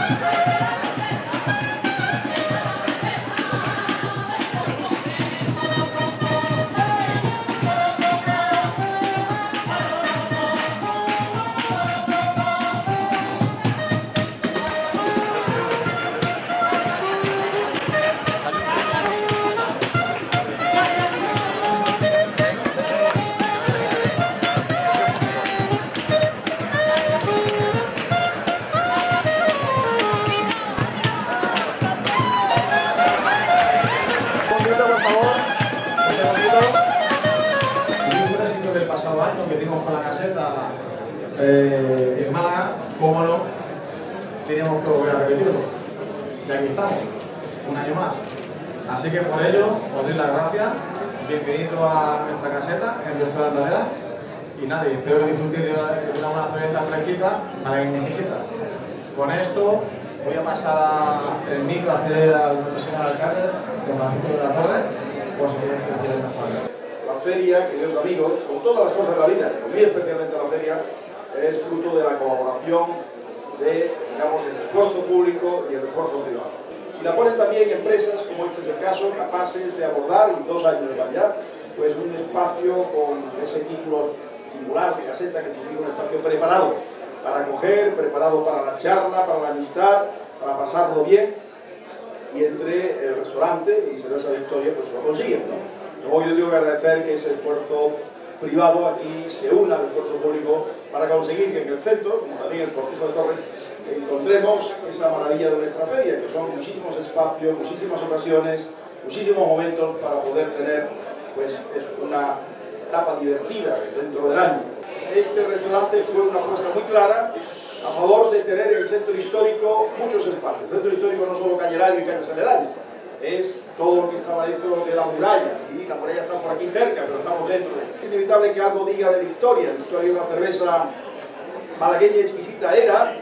Que dimos con la caseta en Málaga, cómo no, teníamos que volver a repetirlo. Y aquí estamos, un año más. Así que por ello os doy las gracias, bienvenido a nuestra caseta en Restaurante Alera. Y nada, espero que disfrutéis de una cerveza fresquita para quien necesita. Con esto voy a pasar el micro a hacer al señor alcalde, don Francisco de la Torre, por si queréis hacer unas palabras. La feria, queridos amigos, como todas las cosas de la vida, pero muy especialmente la feria, es fruto de la colaboración del esfuerzo público y el esfuerzo privado. Y la ponen también empresas, como este es el caso, capaces de abordar en 2 años de validad, pues un espacio con ese título singular de caseta, que significa un espacio preparado para acoger, preparado para la charla, para la amistad, para pasarlo bien, y entre el restaurante y Cerveza Victoria pues lo consiguen, ¿no? Luego yo tengo que agradecer que ese esfuerzo privado aquí se una al esfuerzo público para conseguir que en el centro, como también el Cortijo de Torres, encontremos esa maravilla de nuestra feria, que son muchísimos espacios, muchísimas ocasiones, muchísimos momentos para poder tener pues, una etapa divertida dentro del año. Este restaurante fue una apuesta muy clara a favor de tener en el centro histórico muchos espacios. El centro histórico no solo calle Lario y calle San Eladio, es todo lo que estaba dentro de la muralla, y la muralla está por aquí cerca, pero estamos dentro. Es inevitable que algo diga de Victoria. Victoria es una cerveza malagueña exquisita era,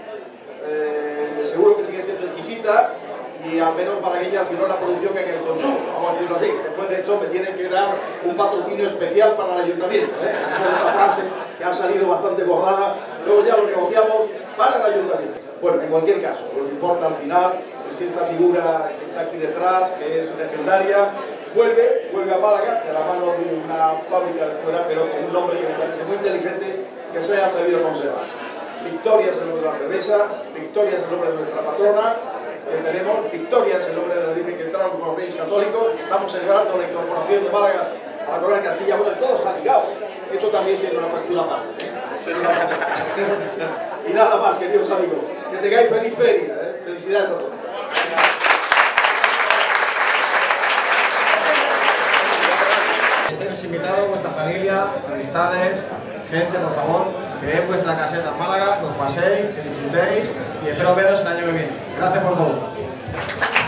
seguro que sigue siendo exquisita, y al menos malagueña si no la producción en el consumo, vamos a decirlo así. Después de esto me tienen que dar un patrocinio especial para el ayuntamiento, después de esta frase que ha salido bastante bordada, luego ya lo negociamos para el ayuntamiento. Bueno, en cualquier caso, lo que importa al final es que esta figura que está aquí detrás, que es legendaria, vuelve a Málaga de la mano de una fábrica de fuera, pero con un nombre que me parece muy inteligente, que se haya sabido conservar. Victoria es el nombre de la cerveza, Victoria es el nombre de nuestra patrona, que tenemos, Victoria es el nombre de la Virgen que entraron como Reyes Católicos, y estamos celebrando la incorporación de Málaga a la corona de Castilla. Bueno, todo está ligado. Esto también tiene una factura aparte. Y nada más, queridos amigos, que tengáis feliz feria. Felicidades a todos. Estéis invitados, vuestra familia, amistades, gente, por favor, que es vuestra caseta en Málaga, que os paséis, que disfrutéis y espero veros el año que viene. Gracias por todo.